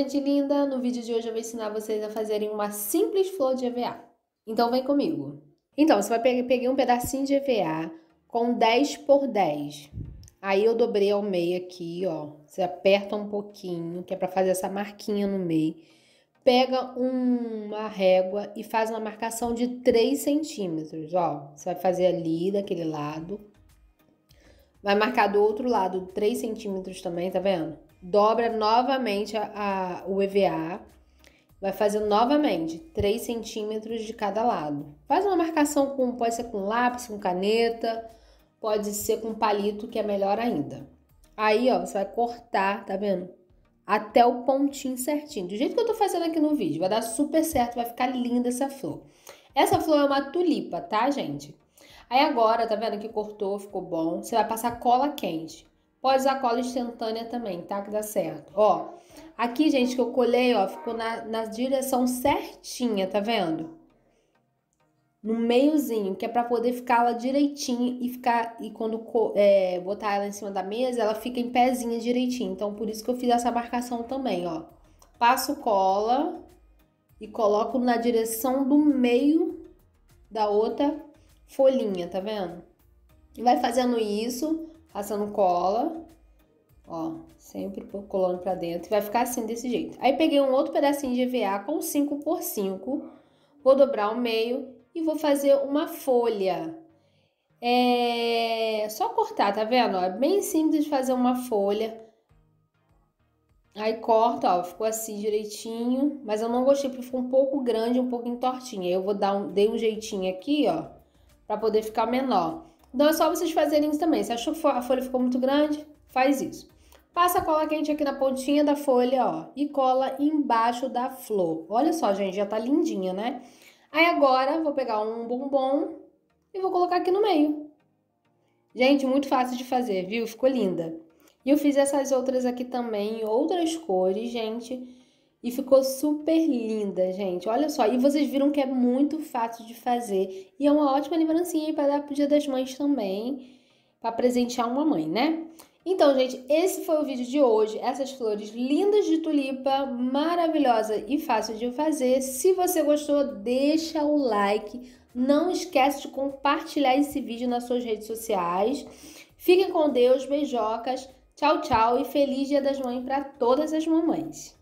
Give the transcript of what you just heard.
gente linda, no vídeo de hoje eu vou ensinar vocês a fazerem uma simples flor de EVA. Então vem comigo. Então, você vai pegar um pedacinho de EVA com 10 por 10. Aí eu dobrei ao meio aqui, ó. Você aperta um pouquinho, que é pra fazer essa marquinha no meio. Pega uma régua e faz uma marcação de 3 centímetros, ó. Você vai fazer ali daquele lado. Vai marcar do outro lado 3 centímetros também, tá vendo? Dobra novamente o EVA. Vai fazer novamente 3 centímetros de cada lado. Faz uma marcação pode ser com lápis, com caneta, pode ser com palito, que é melhor ainda. Aí, ó, você vai cortar, tá vendo? Até o pontinho certinho. Do jeito que eu tô fazendo aqui no vídeo. Vai dar super certo, vai ficar linda essa flor. Essa flor é uma tulipa, tá, gente? Aí agora, tá vendo que cortou, ficou bom. Você vai passar cola quente. Pode usar cola instantânea também, tá? Que dá certo. Ó, aqui, gente, que eu colei, ó, ficou na direção certinha, tá vendo? No meiozinho, que é pra poder ficar ela direitinho e quando botar ela em cima da mesa, ela fica em pezinha direitinho. Então, por isso que eu fiz essa marcação também, ó. Passo cola e coloco na direção do meio da outra folhinha, tá vendo? E vai fazendo isso, passando cola, ó, sempre colando pra dentro, e vai ficar assim, desse jeito. Aí peguei um outro pedacinho de EVA com 5 por 5, vou dobrar ao meio e vou fazer uma folha. Só cortar, tá vendo? É bem simples de fazer uma folha. Aí corta, ó, ficou assim direitinho, mas eu não gostei porque ficou um pouco grande, um pouquinho tortinha. Aí eu vou dei um jeitinho aqui, ó, pra poder ficar menor. Então é só vocês fazerem isso também. Se achou que a folha ficou muito grande, faz isso. Passa a cola quente aqui na pontinha da folha, ó, e cola embaixo da flor. Olha só, gente, já tá lindinha, né? Aí agora vou pegar um bombom e vou colocar aqui no meio. Gente, muito fácil de fazer, viu? Ficou linda. E eu fiz essas outras aqui também, em outras cores, gente. E ficou super linda, gente. Olha só. E vocês viram que é muito fácil de fazer. E é uma ótima lembrancinha aí para dar pro Dia das Mães também. Para presentear uma mãe, né? Então, gente, esse foi o vídeo de hoje. Essas flores lindas de tulipa, maravilhosa e fácil de fazer. Se você gostou, deixa o like. Não esquece de compartilhar esse vídeo nas suas redes sociais. Fiquem com Deus, beijocas. Tchau, tchau e feliz Dia das Mães para todas as mamães.